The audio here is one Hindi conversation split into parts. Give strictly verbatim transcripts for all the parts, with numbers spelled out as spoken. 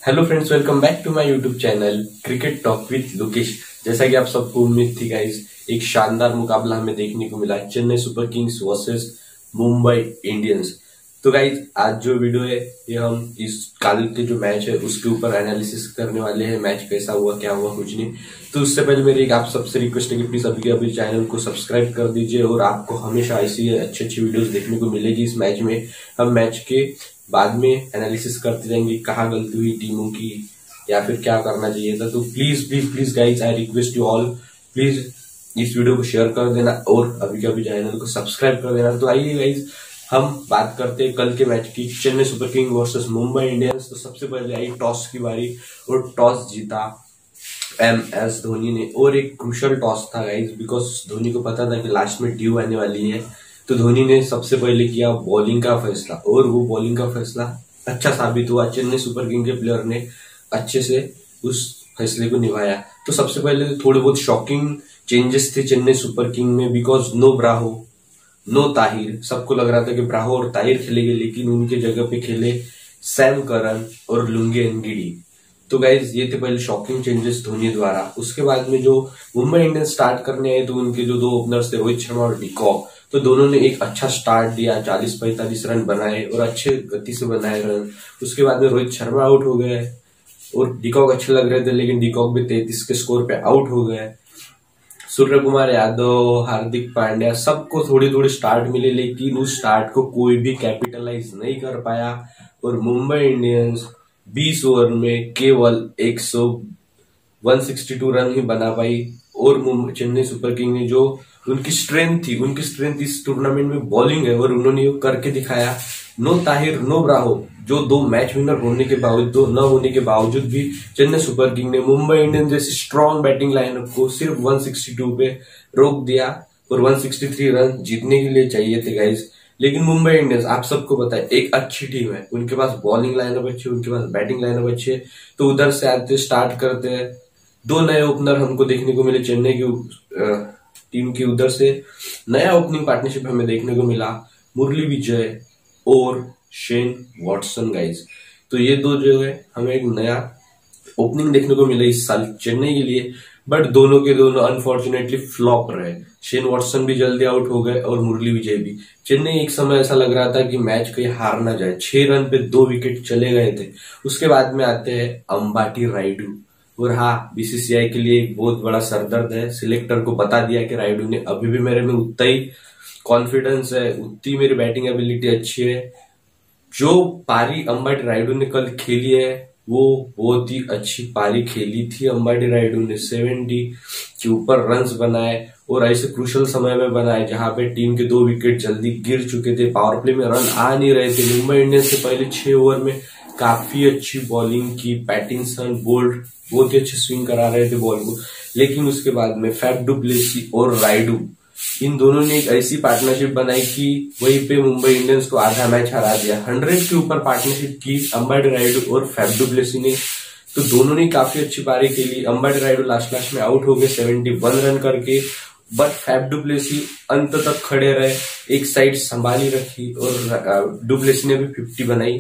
Hello friends, welcome back to my YouTube channel cricket talk with Lokesh. जैसा कि आप सबको उम्मीद थी गाइस, एक शानदार मुकाबला हमें देखने को मिला, Chennai super kings versus Mumbai Indians. तो गाइस, आज जो वीडियो है ये हम इस कल के जो मैच है उसके ऊपर एनालिसिस करने वाले हैं। मैच कैसा हुआ, क्या हुआ, कुछ नहीं। तो उससे पहले मेरी एक आप सबसे रिक्वेस्ट है कि प्लीज अभी अभी चैनल को सब्सक्राइब कर दीजिए और आपको हमेशा ऐसी अच्छी अच्छी वीडियोस देखने को मिलेगी। इस मैच में हम मैच के बाद में एनालिसिस करते जाएंगे, कहाँ गलती हुई टीमों की या फिर क्या करना चाहिए था। तो please please please guys, I request you all, please इस वीडियो को शेयर कर देना और अभी के अभी चैनल को सब्सक्राइब कर देना। तो आइए गाइज, हम बात करते हैं कल के मैच की, Chennai super king versus Mumbai Indians. तो सबसे पहले आई टॉस की बारी और टॉस जीता एम एस धोनी ने, और एक क्रूशल टॉस था गाइज, बिकॉज धोनी को पता था कि लास्ट में ड्यू आने वाली है। तो धोनी ने सबसे पहले किया बॉलिंग का फैसला और वो बॉलिंग का फैसला अच्छा साबित हुआ। चेन्नई सुपर किंग के प्लेयर ने अच्छे से उस फैसले को निभाया। तो सबसे पहले थोड़े बहुत शॉकिंग चेंजेस थे चेन्नई सुपर किंग में, because no Bravo no Tahir. सबको लग रहा था कि ब्राहो और ताहिर खेलेंगे, लेकिन उनके जगह पे खेले सैम करन और लुंगे एनगिडी। तो गाइज, ये थे पहले शॉकिंग चेंजेस धोनी द्वारा। उसके बाद में जो मुंबई इंडियंस स्टार्ट करने आए तो उनके जो दो ओपनर्स थे, रोहित शर्मा और डिकॉक, तो दोनों ने एक अच्छा स्टार्ट दिया, चालीस पैंतालीस रन बनाए और अच्छे गति से बनाए रन। उसके बाद में रोहित शर्मा आउट हो गए और डिकॉक अच्छे लग रहे थे, लेकिन डिकॉक भी तैतीस के स्कोर पे आउट हो गए। सूर्य कुमार यादव, हार्दिक पांड्या, सबको थोड़ी थोड़ी स्टार्ट मिले, लेकिन उस स्टार्ट को कोई भी कैपिटलाइज नहीं कर पाया और मुंबई इंडियंस बीस ओवर में केवल एक सौ बासठ रन ही बना पाई। और चेन्नई सुपर किंग ने जो उनकी स्ट्रेंथ थी, उनकी स्ट्रेंथ इस टूर्नामेंट में बॉलिंग है और उन्होंने वो करके दिखाया। नो ताहिर नो ब्राहो, जो दो मैच विनर होने के बावजूद न होने के बावजूद भी चेन्नई सुपर किंग ने मुंबई इंडियंस जैसी स्ट्रॉन्ग बैटिंग लाइनअप को सिर्फ एक सौ बासठ पे रोक दिया और एक सौ तिरसठ रन जीतने के लिए चाहिए थे गाइज। लेकिन मुंबई इंडियंस, आप सबको पता है, एक अच्छी टीम है, उनके पास बॉलिंग लाइनअप अच्छी है, उनके पास बैटिंग लाइनअप अच्छी है। तो उधर से आते स्टार्ट करते हैं, दो नए ओपनर हमको देखने को मिले चेन्नई की टीम की। उधर से नया ओपनिंग पार्टनरशिप हमें देखने को मिला, मुरली विजय और शेन वॉटसन गाइज। तो ये दो जो है हमें एक नया ओपनिंग देखने को मिला इस साल चेन्नई के लिए, बट दोनों के दोनों अनफॉर्चुनेटली फ्लॉप रहे। शेन वॉटसन भी जल्दी आउट हो गए और मुरली विजय भी। चेन्नई एक समय ऐसा लग रहा था कि मैच कहीं हार ना जाए, छह रन पे दो विकेट चले गए थे। उसके बाद में आते हैं अंबाटी रायडू, और हाँ, बीसीसीआई के लिए एक बहुत बड़ा सरदर्द है। सिलेक्टर को बता दिया कि रायडू ने, अभी भी मेरे में उतना ही कॉन्फिडेंस है, उतनी मेरी बैटिंग एबिलिटी अच्छी है। जो पारी अंबाटी रायडू ने कल खेली है वो बहुत ही अच्छी पारी खेली थी। अंबाटी रायडू ने सेवेंटी के ऊपर रन्स बनाए और ऐसे क्रूशल समय में बनाए जहां पे टीम के दो विकेट जल्दी गिर चुके थे, पावर प्ले में रन आ नहीं रहे थे। मुंबई इंडियंस से पहले छह ओवर में काफी अच्छी बॉलिंग की, पैटिंसन, बोल्ट बहुत ही अच्छे स्विंग करा रहे थे बॉल को, लेकिन उसके बाद में फैफ डू प्लेसी और रायडू, इन दोनों ने एक ऐसी पार्टनरशिप बनाई कि वहीं पे मुंबई इंडियंस को आधा मैच हरा दिया। हंड्रेड के ऊपर पार्टनरशिप की अंबाटी रायडू और फैफ डू प्लेसी ने, तो दोनों ने काफी अच्छी पारी खेली। अंबाटी रायडू लास्ट लास्ट में आउट हो गए इकहत्तर रन करके, बट फैफ डू प्लेसी अंत तक खड़े रहे, एक साइड संभाली रखी और डू प्लेसी ने भी पचास बनाई।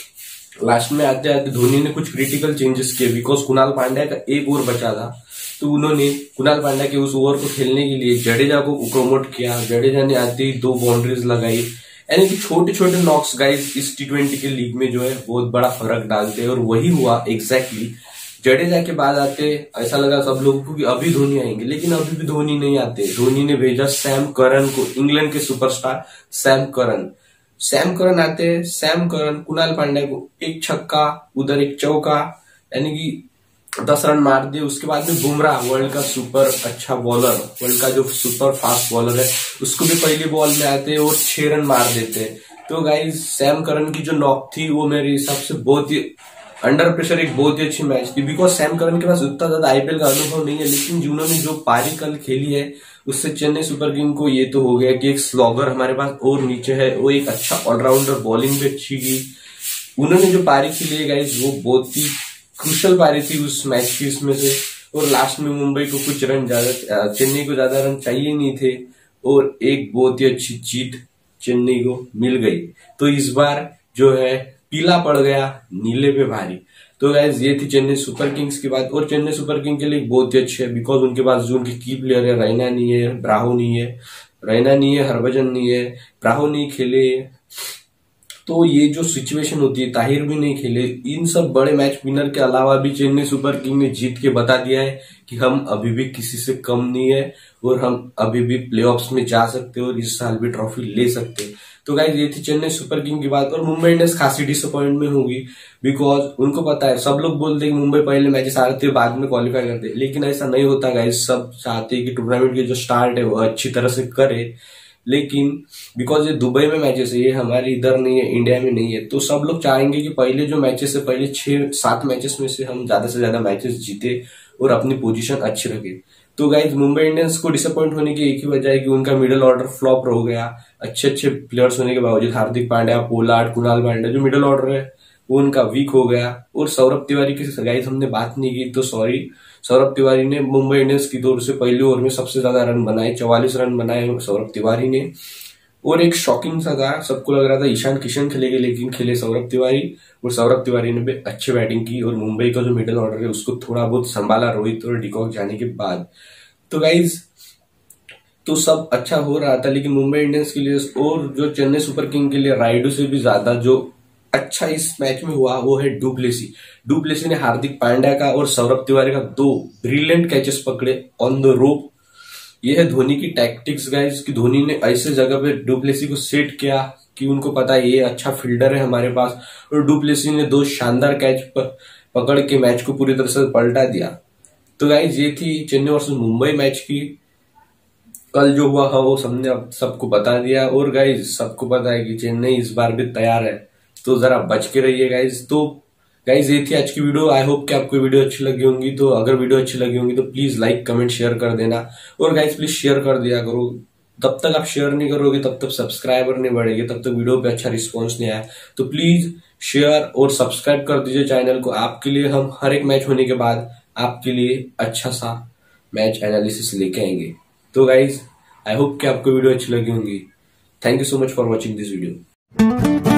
लास्ट में आते आते धोनी ने कुछ क्रिटिकल चेंजेस किए, बिकॉज कुणाल पांड्या का एक ओवर बचा था। तो उन्होंने कुणाल पांड्या के उस ओवर को खेलने के लिए जडेजा को प्रमोट किया। जडेजा ने आते ही दो बाउंड्रीज लगाई। यानी कि छोटे छोटे नॉक्स गाइज इस टी ट्वेंटी के लीग में जो है बहुत बड़ा फर्क डालते हैं, और वही हुआ एग्जैक्टली। जडेजा के बाद आते ऐसा लगा सब लोगों को कि अभी धोनी आएंगे, लेकिन अभी भी धोनी नहीं आते। धोनी ने भेजा सैम करन को, इंग्लैंड के superstar Sam Curran. Sam Curran आते हैं, सैम करन कुणाल पांड्या को एक छक्का, उधर एक चौका, यानी कि दस रन मार दिए। उसके बाद में बुमराह, वर्ल्ड का सुपर अच्छा बॉलर, वर्ल्ड का जो सुपर फास्ट बॉलर है, उसको भी पहले बॉल में आते हैं और छह रन मार देते हैं। तो गाइज, सैम करन की जो नॉक थी वो मेरे हिसाब से बहुत ही अंडर प्रेशर एक बहुत ही अच्छी मैच थी, बिकॉज सैम करन के पास उतना ज्यादा आईपीएल का अनुभव नहीं है, लेकिन जिन्होंने जो पारी कल खेली है उससे चेन्नई सुपर किंग को ये तो हो गया कि एक स्लॉगर हमारे पास और नीचे है, वो एक अच्छा ऑलराउंडर, बॉलिंग भी अच्छी की। उन्होंने जो पारी खेली है गाइज वो बहुत ही क्रूशल पारी थी उस मैच की उसमें से, और लास्ट में मुंबई को कुछ रन ज्यादा, चेन्नई को ज्यादा रन चाहिए नहीं थे और एक बहुत ही अच्छी जीत चेन्नई को मिल गई। तो इस बार जो है पीला पड़ गया नीले पे भारी। तो गाइज ये थी चेन्नई सुपर किंग्स की बात। और चेन्नई सुपर किंग के लिए बहुत ही अच्छे है, बिकॉज उनके पास जो उनके की प्लेयर है, रैना नहीं है, ब्रावो नहीं है, रैना नहीं है, हरभजन नहीं है, ब्रावो नहीं खेले, तो ये जो सिचुएशन होती है, ताहिर भी नहीं खेले, इन सब बड़े मैच विनर के अलावा भी चेन्नई सुपर किंग ने जीत के बता दिया है कि हम अभी भी किसी से कम नहीं है और हम अभी भी प्लेऑफ्स में जा सकते हैं और इस साल भी ट्रॉफी ले सकते हैं। तो गाइस ये थी चेन्नई सुपर किंग की बात। और मुंबई इंडियंस खासी डिसअपॉइंट में होगी, बिकॉज उनको पता है, सब लोग बोलते हैं कि मुंबई पहले मैचेस हारते हैं बाद में क्वालिफाई करते हैं, लेकिन ऐसा नहीं होता गाइस। सब चाहते हैं कि टूर्नामेंट की जो स्टार्ट है वो अच्छी तरह से करे, लेकिन बिकॉज ये दुबई में मैचेस है, ये हमारे इधर नहीं है, इंडिया में नहीं है, तो सब लोग चाहेंगे कि पहले जो मैचेस है, पहले छह सात मैचेस में से हम ज्यादा से ज्यादा मैचेस जीते और अपनी पोजीशन अच्छी रखे। तो गाइज मुंबई इंडियंस को डिसअपॉइंट होने की एक ही वजह है कि उनका मिडिल ऑर्डर फ्लॉप हो गया। अच्छे अच्छे प्लेयर्स होने के बावजूद, हार्दिक पांड्या, पोलार्ड, कुणाल पांड्या, जो मिडिल ऑर्डर है वो उनका वीक हो गया। और सौरभ तिवारी की गाइज हमने बात नहीं की, तो सॉरी, सौरभ तिवारी ने मुंबई इंडियंस की तरफ से पहले ओवर में सबसे ज्यादा रन बनाए, चौवालीस रन बनाए सौरभ तिवारी ने। और एक शॉकिंग सा था, सबको लग रहा था ईशान किशन खेलेंगे, लेकिन खेले सौरभ तिवारी, और सौरभ तिवारी ने भी अच्छी बैटिंग की और मुंबई का जो मिडिल ऑर्डर है उसको थोड़ा बहुत संभाला रोहित और डिकॉक जाने के बाद। तो गाइज तो सब अच्छा हो रहा था, लेकिन मुंबई इंडियंस के लिए और जो चेन्नई सुपर किंग के लिए राइडू से भी ज्यादा जो अच्छा इस मैच में हुआ वो है डुप्लेसी। डुप्लेसी ने हार्दिक पांड्या का और सौरभ तिवारी का दो ब्रिलियंट कैचेस पकड़े ऑन द रोप। ये है धोनी की टैक्टिक्स गाइस, कि धोनी ने ऐसे जगह पे डुप्लेसी को सेट किया कि उनको पता है ये अच्छा फील्डर है हमारे पास, और डुप्लेसी ने दो शानदार कैच पकड़ के मैच को पूरी तरह से पलटा दिया। तो गाइज ये थी चेन्नई वर्सेस मुंबई मैच की। कल जो हुआ है वो सबने अब सबको बता दिया, और गाइज सबको पता है कि चेन्नई इस बार भी तैयार है, तो जरा बच के रहिए गाइज। तो गाइज ये थी आज की वीडियो। आई होप कि आपको वीडियो अच्छी लगी होंगी, तो अगर वीडियो अच्छी लगी होंगी तो प्लीज लाइक कमेंट शेयर कर देना, और गाइज प्लीज शेयर कर दिया करो। तब तक आप शेयर नहीं करोगे तब तक सब्सक्राइबर नहीं बढ़ेंगे, तब तक वीडियो पे अच्छा रिस्पॉन्स नहीं आया। तो प्लीज शेयर और सब्सक्राइब कर दीजिए चैनल को। आपके लिए हम हर एक मैच होने के बाद आपके लिए अच्छा सा मैच एनालिसिस लेके आएंगे। तो गाइज आई होप कि आपको वीडियो अच्छी लगी होंगी। Thank you so much for watching this video.